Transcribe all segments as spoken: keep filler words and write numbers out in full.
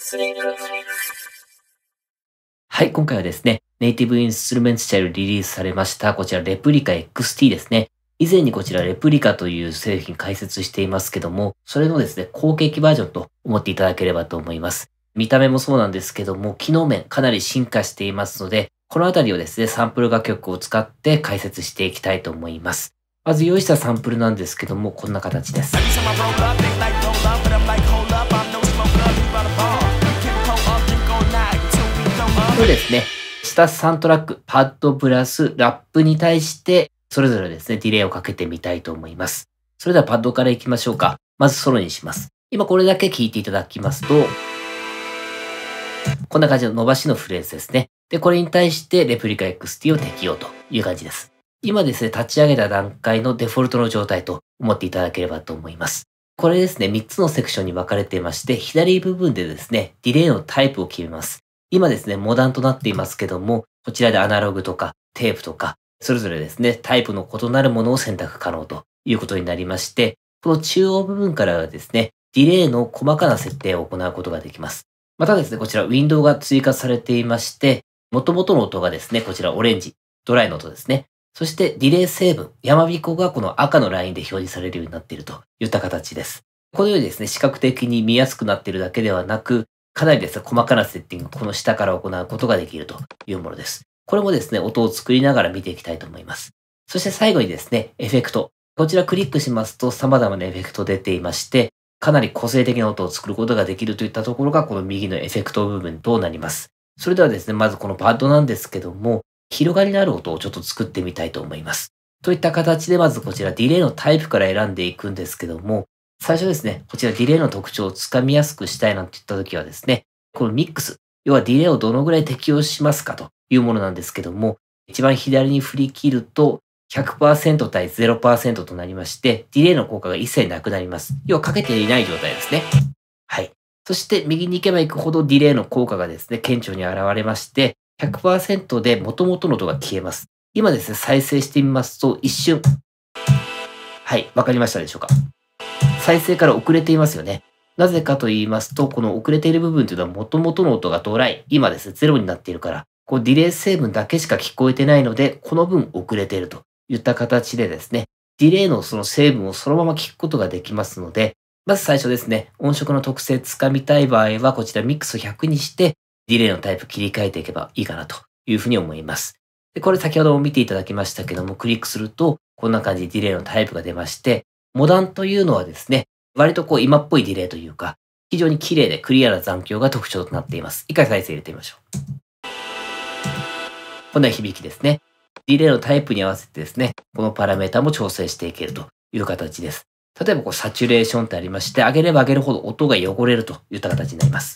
はい、今回はですね、ネイティブインストゥルメンツチャイルリリースされました、こちらレプリカ エックスティー ですね。以前にこちらレプリカという製品解説していますけども、それのですね、後継機バージョンと思っていただければと思います。見た目もそうなんですけども、機能面かなり進化していますので、このあたりをですね、サンプル楽曲を使って解説していきたいと思います。まず用意したサンプルなんですけども、こんな形です。これですね、下さんトラック、パッドプラスラップに対して、それぞれですね、ディレイをかけてみたいと思います。それではパッドからいきましょうか。まずソロにします。今これだけ聞いていただきますと、こんな感じの伸ばしのフレーズですね。で、これに対してレプリカ エックスティー を適用という感じです。今ですね、立ち上げた段階のデフォルトの状態と思っていただければと思います。これですね、みっつのセクションに分かれていまして、左部分でですね、ディレイのタイプを決めます。今ですね、モダンとなっていますけども、こちらでアナログとかテープとか、それぞれですね、タイプの異なるものを選択可能ということになりまして、この中央部分からはですね、ディレイの細かな設定を行うことができます。またですね、こちらウィンドウが追加されていまして、元々の音がですね、こちらオレンジ、ドライの音ですね。そしてディレイ成分、山彦がこの赤のラインで表示されるようになっているといった形です。このようにですね、視覚的に見やすくなっているだけではなく、かなりですね、細かなセッティング、この下から行うことができるというものです。これもですね、音を作りながら見ていきたいと思います。そして最後にですね、エフェクト。こちらクリックしますと様々なエフェクト出ていまして、かなり個性的な音を作ることができるといったところがこの右のエフェクト部分となります。それではですね、まずこのパッドなんですけども、広がりのある音をちょっと作ってみたいと思います。といった形でまずこちらディレイのタイプから選んでいくんですけども、最初ですね、こちらディレイの特徴をつかみやすくしたいなんて言った時はですね、このミックス、要はディレイをどのぐらい適用しますかというものなんですけども、一番左に振り切ると ひゃくパーセント 対 ゼロパーセント となりまして、ディレイの効果が一切なくなります。要はかけていない状態ですね。はい。そして右に行けば行くほどディレイの効果がですね、顕著に現れまして、ひゃくパーセント で元々の音が消えます。今ですね、再生してみますと、一瞬。はい、わかりましたでしょうか。再生から遅れていますよね。なぜかと言いますと、この遅れている部分というのは元々の音がドライ。今ですね、ゼロになっているから、こうディレイ成分だけしか聞こえてないので、この分遅れているといった形でですね、ディレイのその成分をそのまま聞くことができますので、まず最初ですね、音色の特性つかみたい場合は、こちらミックスをひゃくにして、ディレイのタイプ切り替えていけばいいかなというふうに思います。で、これ先ほども見ていただきましたけども、クリックすると、こんな感じでディレイのタイプが出まして、モダンというのはですね、割とこう今っぽいディレイというか、非常に綺麗でクリアな残響が特徴となっています。一回再生入れてみましょう。こんな響きですね。ディレイのタイプに合わせてですね、このパラメータも調整していけるという形です。例えばこうサチュレーションってありまして、上げれば上げるほど音が汚れるといった形になります。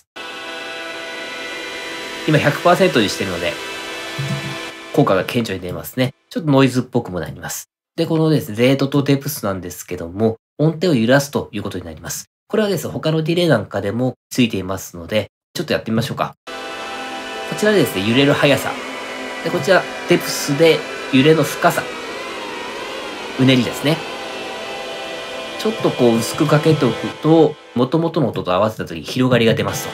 今 ひゃくパーセント にしてるので、効果が顕著に出ますね。ちょっとノイズっぽくもなります。で、このですね、レートとデプスなんですけども、音程を揺らすということになります。これはですね、他のディレイなんかでもついていますので、ちょっとやってみましょうか。こちらでですね、揺れる速さ。で、こちら、デプスで揺れの深さ。うねりですね。ちょっとこう薄くかけておくと、元々の音と合わせた時に広がりが出ます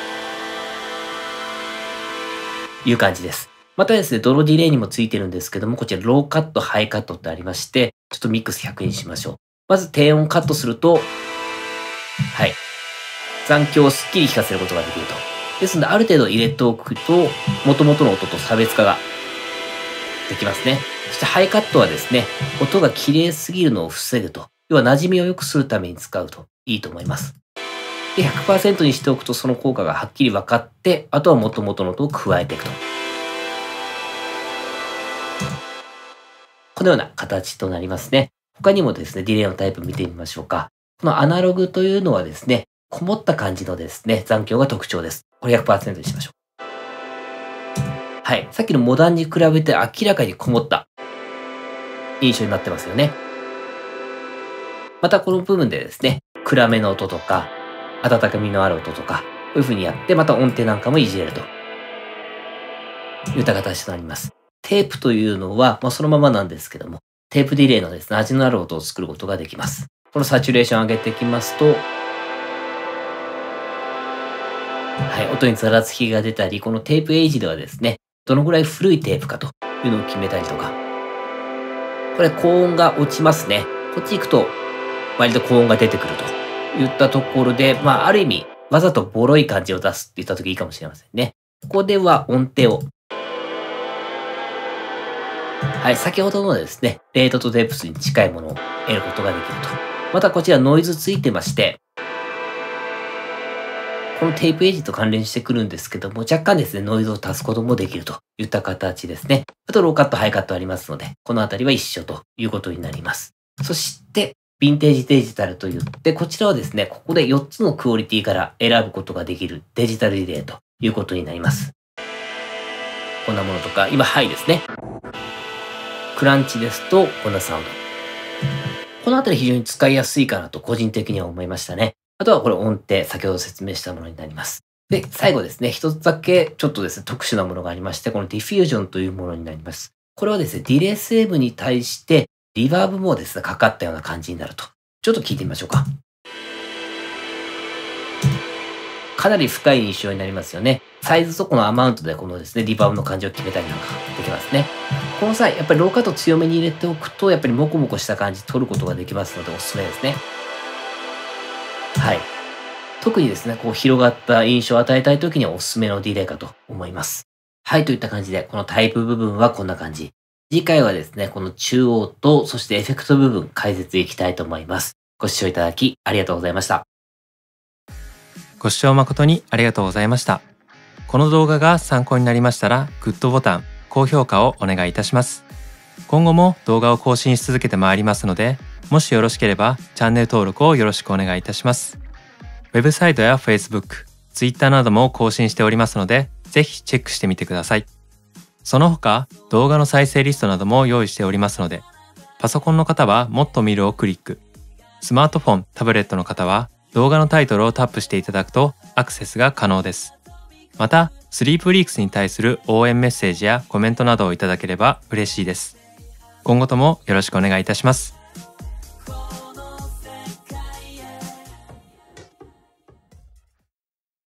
という感じです。またですね、ドロディレイにもついてるんですけども、こちらローカット、ハイカットってありまして、ちょっとミックスひゃくにしましょう。まず低音カットすると、はい。残響をすっきり聞かせることができると。ですので、ある程度入れておくと、元々の音と差別化ができますね。そしてハイカットはですね、音が綺麗すぎるのを防ぐと。要は馴染みを良くするために使うといいと思います。で、ひゃくパーセント にしておくとその効果がはっきり分かって、あとは元々の音を加えていくと。このような形となりますね。他にもですね、ディレイのタイプ見てみましょうか。このアナログというのはですね、こもった感じのですね、残響が特徴です。これ ひゃくパーセント にしましょう。はい。さっきのモダンに比べて明らかにこもった印象になってますよね。またこの部分でですね、暗めの音とか、温かみのある音とか、こういう風にやって、また音程なんかもいじれるといった形となります。テープというのは、まあ、そのままなんですけども、テープディレイのですね、味のある音を作ることができます。このサチュレーション上げていきますと、 はい、音にざらつきが出たり、このテープエイジではですね、どのぐらい古いテープかというのを決めたりとか。これ高音が落ちますね。こっち行くと割と高音が出てくるといったところで、まあある意味わざとボロい感じを出すって言った時いいかもしれませんね。ここでは音程を。はい、先ほどのですね、レートとデプスに近いものを得ることができると。またこちらノイズついてまして、このテープエイジと関連してくるんですけども、若干ですね、ノイズを足すこともできるといった形ですね。あとローカット、ハイカットありますので、このあたりは一緒ということになります。そして、ヴィンテージデジタルといって、こちらはですね、ここでよっつのクオリティから選ぶことができるデジタルリレーということになります。こんなものとか、今、ハイですね。クランチですと、こんなサウンド。このあたり非常に使いやすいかなと個人的には思いましたね。あとはこれ音程、先ほど説明したものになります。で、最後ですね、一つだけちょっとですね、特殊なものがありまして、このディフュージョンというものになります。これはですね、ディレイセーブに対してリバーブもですね、かかったような感じになると。ちょっと聞いてみましょうか。かなり深い印象になりますよね。サイズとこのアマウントでこのですね、リバーブの感じを決めたりなんかできますね。この際、やっぱりローカット強めに入れておくと、やっぱりモコモコした感じ取ることができますのでおすすめですね。はい。特にですね、こう広がった印象を与えたいときにはおすすめのディレイかと思います。はい、といった感じで、このタイプ部分はこんな感じ。次回はですね、この中央と、そしてエフェクト部分解説いきたいと思います。ご視聴いただきありがとうございました。 ご視聴誠にありがとうございました。この動画が参考になりましたら、グッドボタン、高評価をお願いいたします。今後も動画を更新し続けてまいりますので、もしよろしければチャンネル登録をよろしくお願いいたします。ウェブサイトや Facebook、Twitter なども更新しておりますので、ぜひチェックしてみてください。その他、動画の再生リストなども用意しておりますので、パソコンの方はもっと見るをクリック、スマートフォン、タブレットの方は動画のタイトルをタップしていただくとアクセスが可能です。また、スリープリークスに対する応援メッセージやコメントなどをいただければ嬉しいです。今後ともよろしくお願いいたします。